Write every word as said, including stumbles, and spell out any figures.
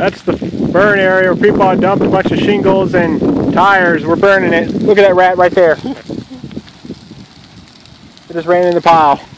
That's the burn area where people are dumping a bunch of shingles and tires. We're burning it. Look at that rat right there. It just ran in the pile.